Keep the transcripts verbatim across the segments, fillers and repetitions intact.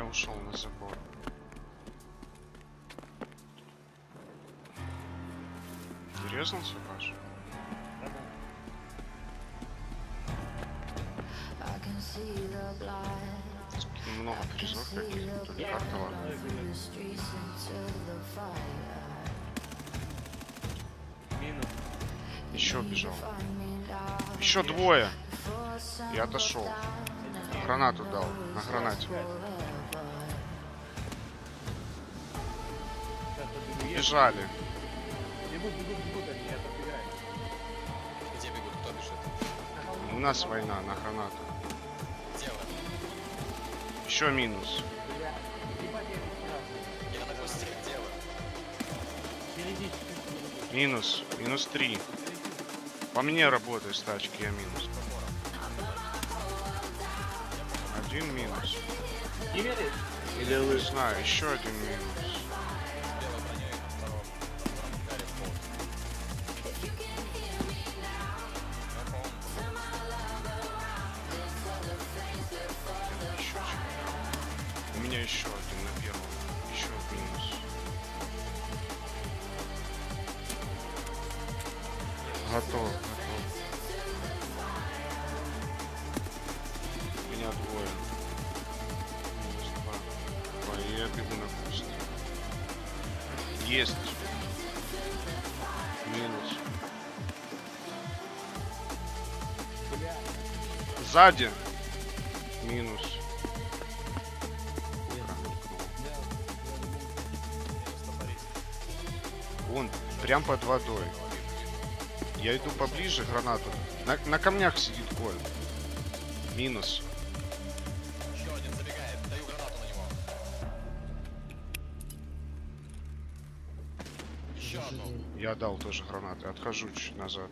ушел на забор. Ты резался, Паш? Много призов каких-то, тут карта ладно. Еще бежал. Еще двое. Я отошел. Гранату дал. На гранате. Бежали. Бегут, бегут, бегут они, я подбегаю. Где бегут? Кто бежит? У нас война на гранату. Где вы? Еще минус. Бля, ебать, я не раз. Я на кусте. Где вы? Впереди. Минус. Минус три. По мне работает с тачки, я минус. Один минус. Кимеры? Или Не вы? знаю, еще один минус. Белой броней на втором. втором гаре в пол. Еще чуть. У меня еще один на первом. Еще минус. Готов, готов. У меня двое. Минус два. Ой, я бегу на куст. Есть. Минус. Сзади. Минус. Он прям под водой. Я иду поближе, гранату. На, на камнях сидит Коль. Минус. Еще один забегает. Даю гранату на него. Еще одну. Я дал тоже гранаты. Отхожу чуть назад.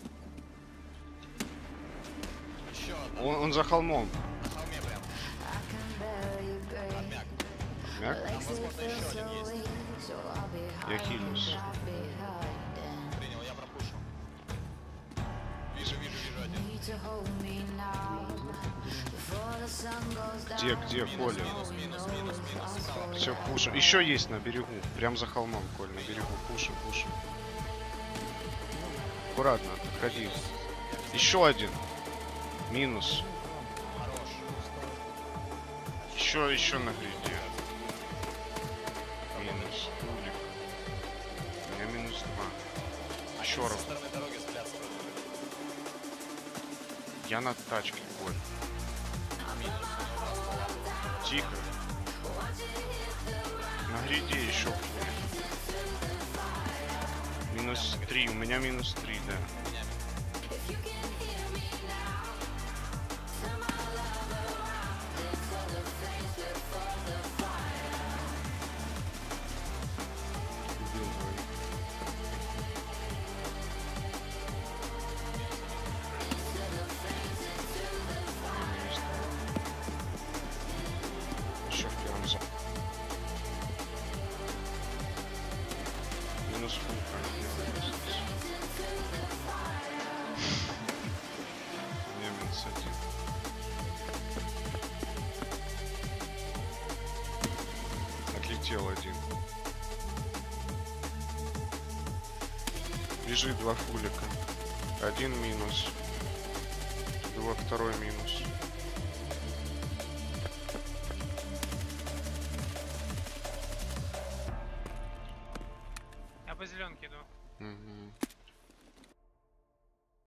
Еще одна. Он, он за холмом. На холме прям. Обмяк. Мяк? Там, возможно, еще один есть. Я хилюсь. Принял, я пропушу. Вижу, вижу, вижу один. Где, где, Коля? Минус, минус, минус, минус. Справа. Все, пушим. Еще есть на берегу. Прям за холмом, Коль, на берегу. Пушим, пушим. Аккуратно, отходи. Еще один. Минус. Хорош. Еще, еще на гриде. Минус. Улик. У меня минус два. Еще Со раз. стороны дороги взгляд сразу. Я на тачке, Коль. Минус. У него два ствола. Тихо. На гриде еще пуля. Минус три. У меня минус три, да. У меня Убил двоих. Минус два. Еще в первом за. Минус фулка. У меня минус один. Отлетел один. Бежит два фулика. Один минус. Два второй минус. Я по зеленке иду. Угу.